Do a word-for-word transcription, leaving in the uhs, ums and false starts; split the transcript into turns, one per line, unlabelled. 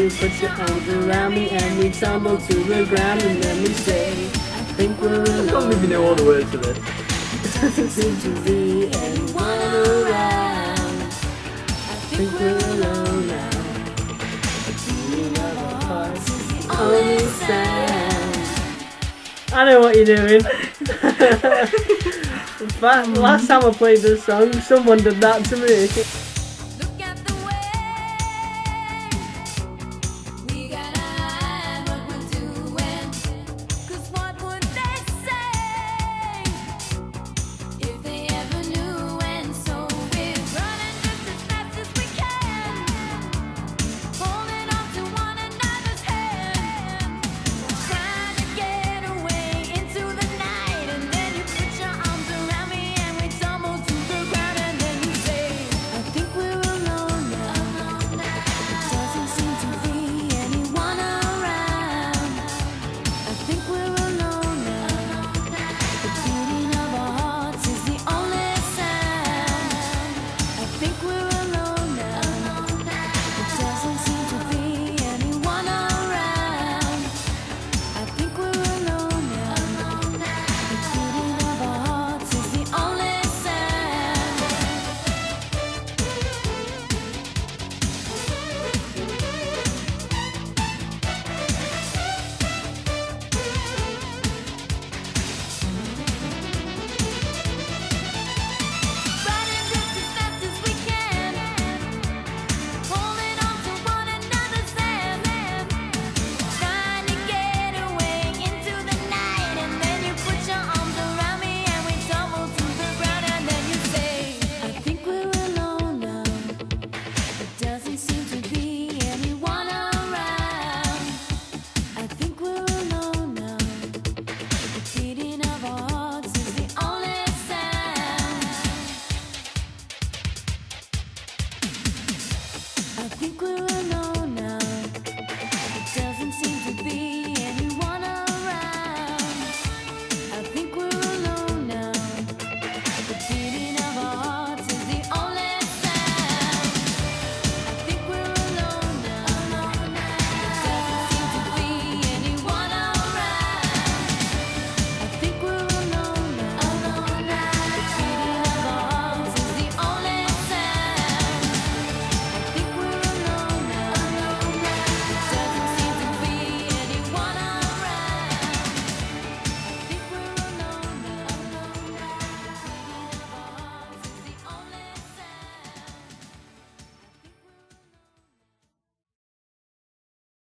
you put your arms around me and we tumble to the ground and then we say, I think we're alone.
I don't even know all the words to this.
Doesn't seem to be anyone around. I think we're alone now. The beating of our hearts is the only sound. I know what you're doing. In fact, last time I played this song, someone did that to me.